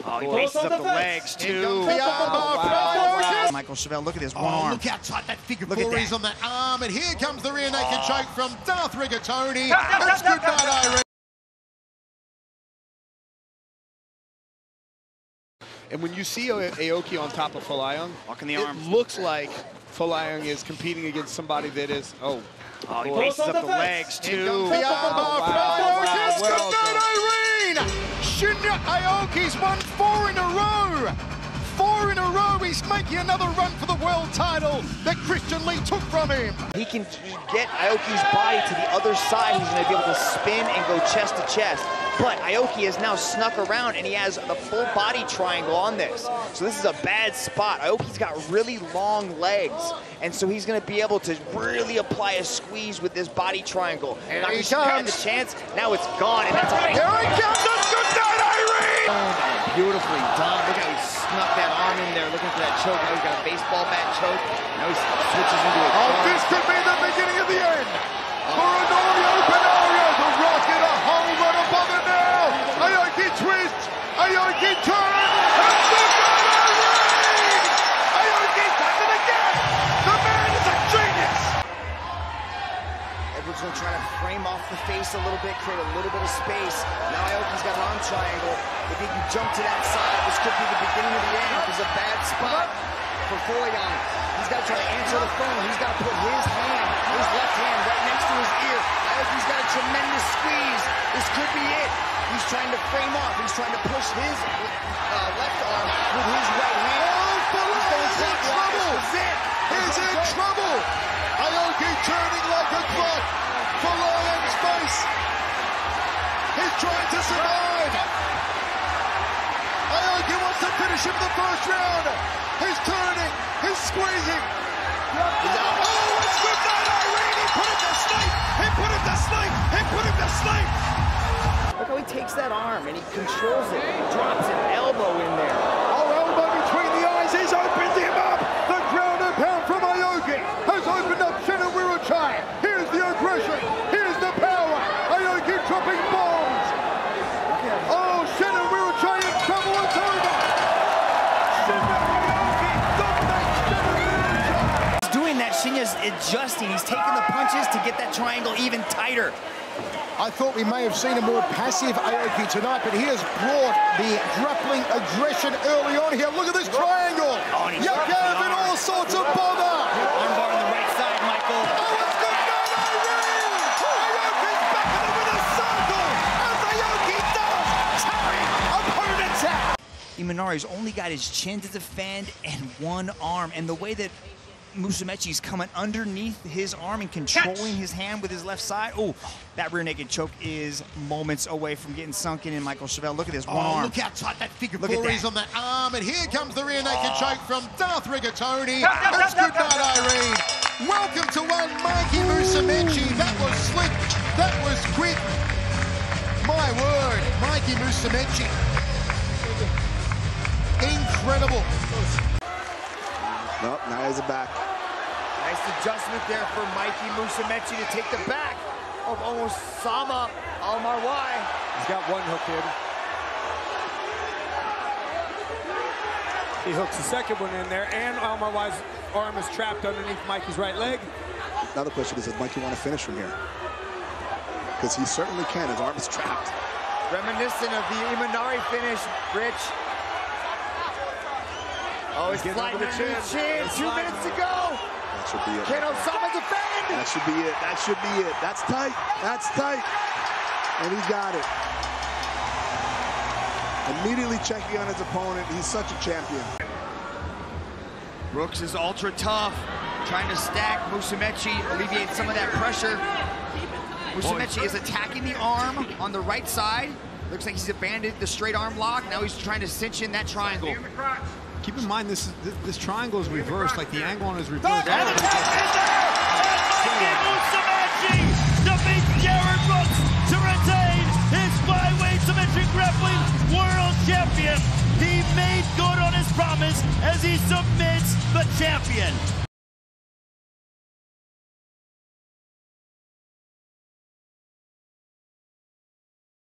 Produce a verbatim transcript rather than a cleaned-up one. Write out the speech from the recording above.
Oh, he bases up the legs, too. The armbar wow. from Michael Chevelle, look at this, one oh, arm. Look how tight that figure look four at is that. on that arm. And here comes the rear naked oh. choke from Darth Rigatoni. That's good night, Irene. And when you see Aoki on top of Folayang, walking the it arms. looks like Folayang is competing against somebody that is, oh. Oh, he bases up the legs, too. The armbar from wow. Good Well night, Irene. Shinya Aoki's won four in a row. Four in a row. He's making another run for the world title that Christian Lee took from him. He can get Aoki's body to the other side. He's going to be able to spin and go chest to chest. But Aoki has now snuck around, and he has the full body triangle on this. So this is a bad spot. Aoki's got really long legs, and so he's going to be able to really apply a squeeze with this body triangle. And now he he's had the comes. chance. Now it's gone, and that's a Here he comes. That's good night, Irene. Oh, beautifully done. Look how he snuck that arm in there, looking for that choke. Now he's got a baseball bat choke. Now he switches into a Oh, choke. this could be the beginning of the end for Honorio Benario to rocket a home run above it now. Aoki twists. Aoki turns. And good night, Irene. Aoki does it again. The man is a genius. Edwards going to try to frame off the face a little bit, create a little bit of space. Now Aoki's got an arm triangle. If he can jump to that side, this could be the beginning of the end. This is a bad spot for Folayang. He's got to try to answer the phone. He's got to put his hand, his left hand, right next to his ear. Aoki's got a tremendous squeeze. This could be it. He's trying to frame off. He's trying to push his uh, left arm with his right hand. Oh, Folayang's in trouble. This is it. He's in trouble. Aoki turning like a clock. Folayang's face. He's trying to survive. Aoki wants to finish him the first round. He's turning. He's squeezing. Oh, it's good night, Irene. He put it to sleep. He put it to sleep. He put it to sleep. Look how he takes that arm and he controls it. He drops an elbow in there. Oh, elbow between the eyes. He's opened him up. The ground and pound from Aoki has opened up Shinna Wirochai. Here's the aggression. Here's the power. Aoki dropping bombs. Oh, Shinna Wirochai in trouble. It's over. Shinna Aoki dominates Shinna Wirochai. He's doing that. Shinya's adjusting. He's taking the punches to get that triangle even tighter. I thought we may have seen a more passive Aoki tonight, but he has brought the grappling aggression early on here. Look at this triangle. Oh, and he's you gave it all sorts of bother. Armbar on the right side, Michael. Oh, it's good night, Irene. Aoki's back in the winner's circle as Aoki does carry opponents out. Imanari's only got his chin to defend and one arm, and the way that Musumeci's coming underneath his arm and controlling his hand with his left side. Oh, that rear naked choke is moments away from getting sunken in. Michael Chevelle, look at this, one oh, arm. Look how tight that figure Look four at is that. on that arm. And here comes the rear naked Oh. choke from Darth Rigatoni. That's good night, Irene. Welcome to one Mikey Musumeci. That was slick. That was quick. My word, Mikey Musumeci. Incredible. Nope, now he's back. Nice adjustment there for Mikey Musumeci to take the back of almost Sama Almarwai. He's got one hook in. He hooks the second one in there, and Almarwai's arm is trapped underneath Mikey's right leg. Now the question is, does Mikey want to finish from here? Because he certainly can. His arm is trapped. Reminiscent of the Imanari finish, Rich. Oh, he's getting sliding under the under the chin. chin. He's Two sliding. minutes to go. That should be it. Can Osama defend? That should be it. That should be it. That's tight. That's tight. And he got it. Immediately checking on his opponent. He's such a champion. Brooks is ultra tough, trying to stack Musumeci, alleviate some of that pressure. Musumeci is attacking the arm on the right side. Looks like he's abandoned the straight arm lock. Now he's trying to cinch in that triangle. Keep in mind, this is, this, this triangle is reversed, like the angle on is reversed. And the tap is there! And Mikey Musumeci defeats Jared Brooks to retain his flyweight submission grappling world champion. He made good on his promise as he submits the champion.